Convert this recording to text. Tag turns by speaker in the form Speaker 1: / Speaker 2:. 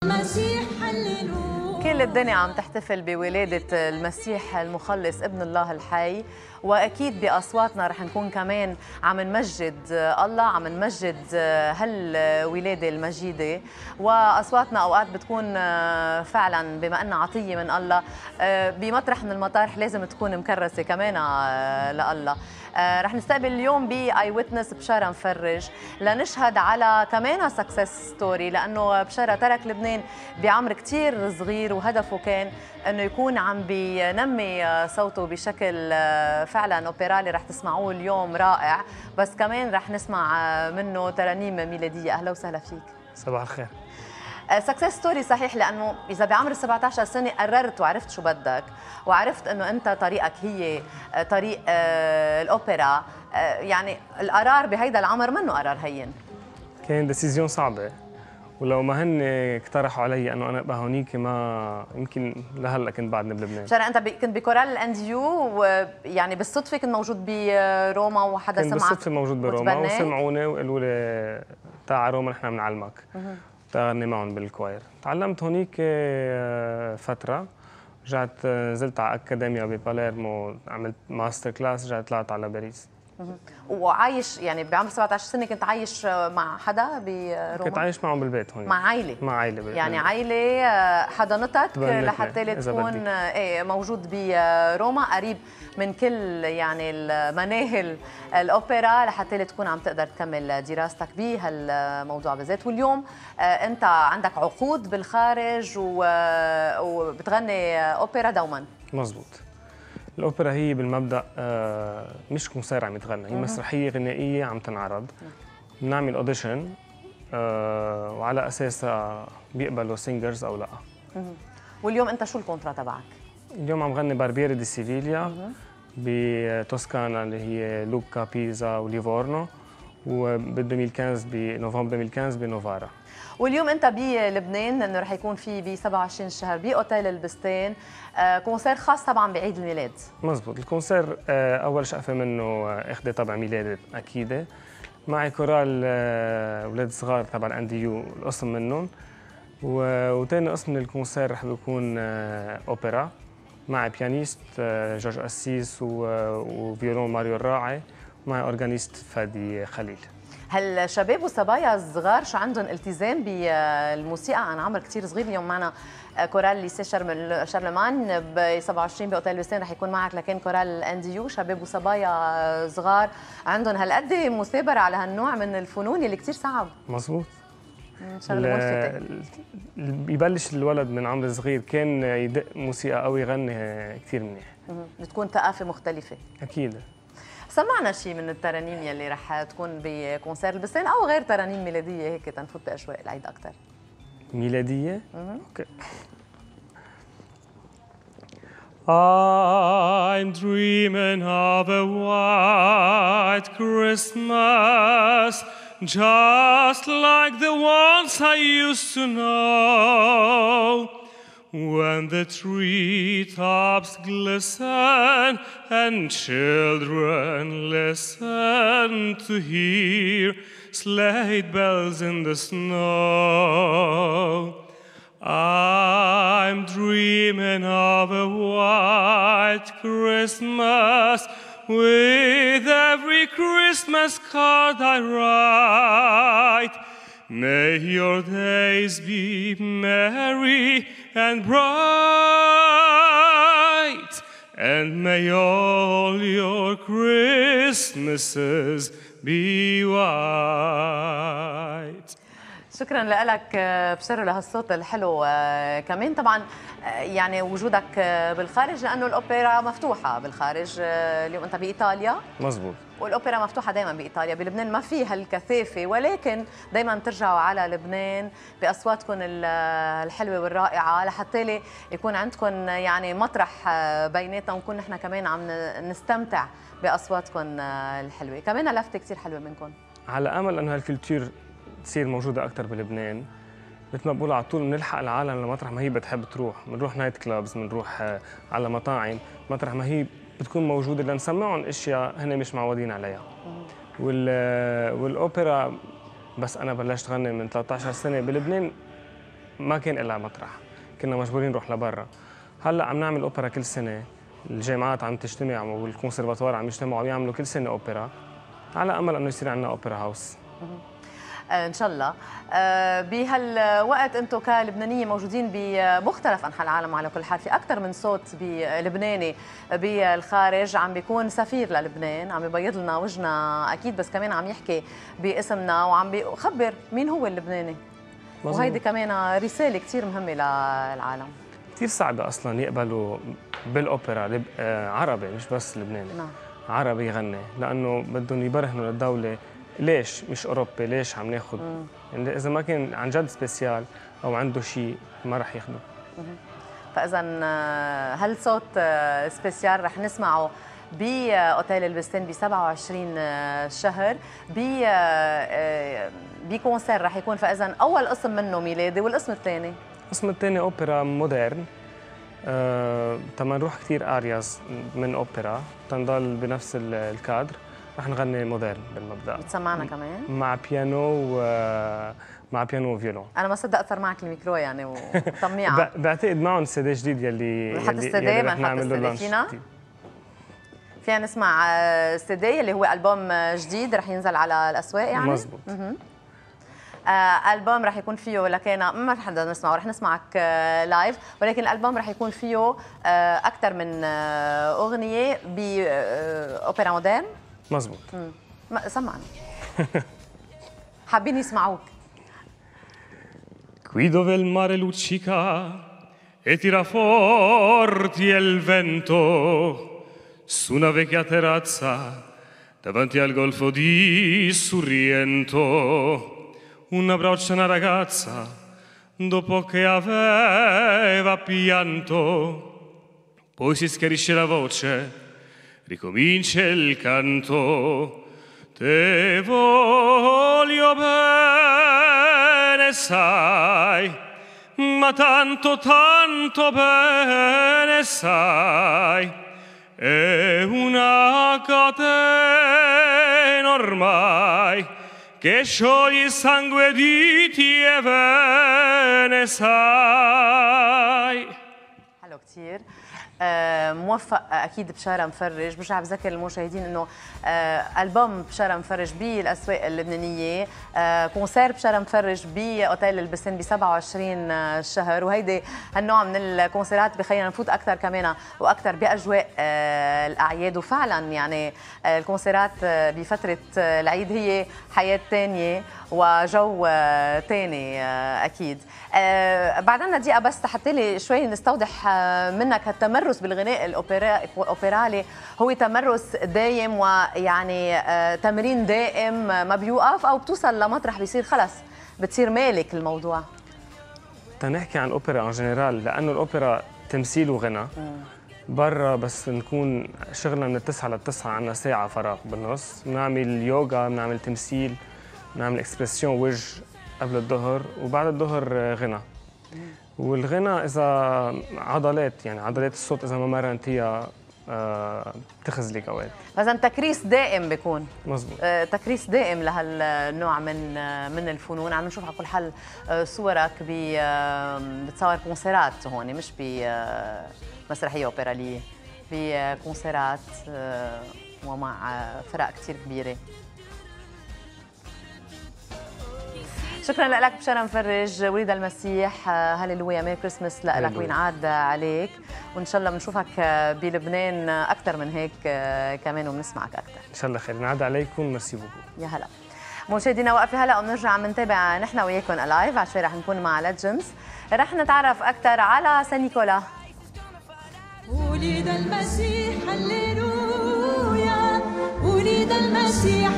Speaker 1: المسيح هللويا.
Speaker 2: كل الدنيا عم تحتفل بولادة المسيح المخلص ابن الله الحي، وأكيد بأصواتنا رح نكون كمان عم نمجد الله، عم نمجد هالولادة المجيدة. وأصواتنا أوقات بتكون فعلا بما أنها عطية من الله بمطرح من المطارح لازم تكون مكرسة كمان لله. رح نستقبل اليوم بأي ويتنس بشارة مفرج لنشهد على كمان سكسس ستوري، لأنه بشارة ترك لبنان بعمر كتير صغير وهدفه كان أنه يكون عم بينمي صوته بشكل فعلا أوبرالي رح تسمعوه اليوم رائع، بس كمان رح نسمع منه ترانيم ميلادية. أهلا وسهلا فيك.
Speaker 3: صباح الخير.
Speaker 2: سكسس ستوري صحيح، لانه اذا بعمر 17 سنه قررت وعرفت شو بدك وعرفت انه انت طريقك هي طريق الاوبرا، يعني القرار بهيدا العمر منه قرار هين.
Speaker 3: كان ديسيزيون صعبه، ولو ما هن اقترحوا علي انه انا ابقى هونيك ما يمكن لهلا كنت بعدني بلبنان.
Speaker 2: شرا انت كنت بكورال الانديو، ويعني بالصدفه كنت موجود بروما وحدا سمعك؟
Speaker 3: كنت بالصدفه موجود بروما وسمعوني وقالوا لي تعال روما نحن بنعلمك. تغني معهم بالكواير. تعلمت هونيك فترة، رجعت نزلت على أكاديميا بباليرمو، عملت ماستر كلاس، رجعت طلعت على باريس.
Speaker 2: وعايش يعني بعمر 17 سنة كنت عايش مع حدا بروما؟
Speaker 3: كنت عايش معهم بالبيت هون.
Speaker 2: مع عائلة؟
Speaker 3: مع عائلة
Speaker 2: يعني عائلة حضانتك لحتى تكون موجود بروما قريب من كل يعني المناهل الأوبرا لحتى تكون عم تقدر تكمل دراستك بهالموضوع بالذات. واليوم أنت عندك عقود بالخارج وبتغني أوبرا دوما.
Speaker 3: مزبوط. الأوبرا هي بالمبدأ مش كونسير عم يتغنى، هي مسرحية غنائية عم تنعرض. بنعمل أوديشن وعلى أساسها بيقبلوا سينجرز أو لا.
Speaker 2: واليوم أنت شو الكونترا تبعك؟
Speaker 3: اليوم عم غني باربيري دي سيفيليا بتوسكانا اللي هي لوكا بيزا وليفورنو، وب 2015 بنوفمبر 2015 بنوفارا.
Speaker 2: واليوم انت بلبنان انه رح يكون في ب 27 شهر باوتيل البستان كونسير خاص طبعا بعيد الميلاد.
Speaker 3: مزبوط. الكونسير اول شقفه منه اخذه طبع ميلادي اكيد، معي كورال اولاد صغار تبع الاندي يو القسم منهم، وثاني قسم من الكونسير رح بيكون اوبرا، معي بيانيست جورج قسيس وفيولون ماريو الراعي، ومعي اورجانيست فادي خليل.
Speaker 2: هالشباب والصبايا الصغار شو عندهم التزام بالموسيقى عن عمر كثير صغير؟ اليوم معنا كورال ليسي شارلمان ب 27 باوتيل بستان رح يكون معك، لكن كورال الانديو شباب وصبايا صغار عندهم هالقد مثابره على هالنوع من الفنون اللي كثير صعب.
Speaker 3: مزبوط.
Speaker 2: شغله ملفتة.
Speaker 3: ببلش الولد من عمر صغير كان يدق موسيقى او يغني كثير منيح.
Speaker 2: بتكون ثقافه مختلفه.
Speaker 3: اكيد.
Speaker 2: سمعنا شيء من الترانيم يلي رح تكون بكونسير البستان او غير ترانيم ميلاديه هيك تنفوت باجواء العيد اكثر.
Speaker 3: ميلاديه؟ اوكي. I'm dreaming of a white Christmas, just like the ones I used to know, when the treetops glisten and children listen to hear sleigh bells in the snow. I'm dreaming of a white Christmas, with every Christmas card I write. May your days be merry and bright, and may all your Christmases be white.
Speaker 2: شكرا لك بشر لهالصوت الحلو. كمان طبعا يعني وجودك بالخارج لانه الاوبرا مفتوحه بالخارج. اليوم انت بايطاليا.
Speaker 3: مزبوط.
Speaker 2: والاوبرا مفتوحه دائما بايطاليا. بلبنان ما في هالكثافه، ولكن دائما ترجعوا على لبنان باصواتكم الحلوه والرائعه لحتى يكون عندكم يعني مطرح بيناتنا، ونكون نحن كمان عم نستمتع باصواتكم الحلوه. كمان لفته كثير حلوه منكم.
Speaker 3: على امل انه هالكولتور تصير موجوده اكثر بلبنان. مثل ما بقول على طول بنلحق العالم لمطرح ما هي بتحب تروح، بنروح نايت كلابز، بنروح على مطاعم، مطرح ما هي بتكون موجوده لنسمعهم اشياء هن مش معودين عليها. والاوبرا بس انا بلشت غني من 13 سنه بلبنان، ما كان لها مطرح، كنا مجبورين نروح لبرا. هلا عم نعمل اوبرا كل سنه، الجامعات عم تجتمع والكونسرفاتوار عم يجتمعوا ويعملوا كل سنه اوبرا، على امل انه يصير عندنا اوبرا هاوس.
Speaker 2: ان شاء الله. بهالوقت انتم كلبنانيه موجودين بمختلف انحاء العالم، على كل حال في اكثر من صوت لبناني بالخارج عم بيكون سفير للبنان، عم بيبيض لنا وجهنا اكيد، بس كمان عم يحكي باسمنا وعم بيخبر مين هو اللبناني. وهيدي كمان رساله كثير مهمه للعالم.
Speaker 3: كثير صعبه اصلا يقبلوا بالاوبرا عربي مش بس لبناني.
Speaker 2: نعم.
Speaker 3: عربي يغني، لانه بدهم يبرهنوا للدوله ليش مش اوروبي، ليش عم ناخذ، يعني اذا ما كان عن جد سبيسيال او عنده شيء ما رح ياخذه.
Speaker 2: فاذا هالصوت سبيسيال رح نسمعه باوتيل البستان ب 27 شهر بكونسير رح يكون. فاذا اول قسم منه ميلادي، والقسم الثاني
Speaker 3: القسم الثاني اوبرا مودرن، تما نروح كثير ارياز من اوبرا تنضل بنفس الكادر، رح نغني مودرن بالمبدا.
Speaker 2: بتسمعنا كمان
Speaker 3: مع بيانو مع بيانو وفيولون.
Speaker 2: انا ما صدقت صار معك الميكرو يعني وطميعه.
Speaker 3: بعتقد معهم سي دي جديد يلي
Speaker 2: نحط السي رح نعمل له لانش. فينا نسمع السي دي اللي هو البوم جديد رح ينزل على الاسواق يعني.
Speaker 3: مزبوط.
Speaker 2: البوم رح يكون فيه لكن ما رح نسمعه، رح نسمعك لايف، ولكن الالبوم رح يكون فيه اكثر من اغنيه باوبرا مودرن.
Speaker 3: مزبوط.
Speaker 2: سمعنا. حابين يسمعوك.
Speaker 4: Qui dove il mare luccica e tira forti il vento, su una vecchia terrazza davanti al golfo di Sorrento, una broccia una ragazza dopo che aveva pianto, poi si schiarisce la voce, ricomincia il canto. Te voglio bene, sai, ma tanto, tanto bene, sai, è una catena ormai che scioglie il sangue di ti e vene, sai.
Speaker 2: حلو كثير. موفق اكيد بشارة مفرج. برجع بذكر المشاهدين انه البوم بشارة مفرج بالاسواق اللبنانيه، كونسير بشارة مفرج باوتيل البستان ب 27 شهر، وهيدي هالنوع من الكونسيرات بخلينا نفوت اكثر كمان واكثر باجواء الاعياد. وفعلا يعني الكونسيرات بفتره العيد هي حياه ثانيه وجو ثاني اكيد. بعد عنا دقيقه بس حتى لي شوي نستوضح منك هالتمرس بالغناء الاوبرالي هو تمرس دايم، ويعني تمرين دائم ما بيوقف، او بتوصل لمطرح بيصير خلص بتصير مالك الموضوع؟
Speaker 3: تنحكي عن الاوبرا ان جنرال، لانه الاوبرا تمثيل وغنى. برا بس نكون شغلنا من 9 ل 9 عندنا ساعه فراغ بالنص، بنعمل يوغا، بنعمل تمثيل، بنعمل اكسبرسيون وجه قبل الظهر، وبعد الظهر غنى. والغنى اذا عضلات، يعني عضلات الصوت اذا ما مرنتيها بتخزلك اوقات.
Speaker 2: اذا تكريس دائم بيكون.
Speaker 3: مزبوط. تكريس
Speaker 2: دائم لهالنوع من الفنون. عم نشوف على كل حال صورك بتصور كونسيرات هون، مش بمسرحيه اوبراليه، بكونسيرات ومع فرق كثير كبيره. شكرا لك بشارة مفرج. وليد المسيح، هاليلويا، ميري كريسمس لك وينعاد عليك، وان شاء الله بنشوفك بلبنان اكثر من هيك كمان وبنسمعك اكثر.
Speaker 3: ان شاء الله خير. نعاد عليكم، ميرسي بوكو.
Speaker 2: يا هلا مشاهدينا، وقفه هلا وبنرجع بنتابع نحن وياكم لايف. على شوي رح نكون مع ليجندز، رح نتعرف اكثر على سان نيكولا.
Speaker 1: ولد المسيح هللويا، ولد المسيح.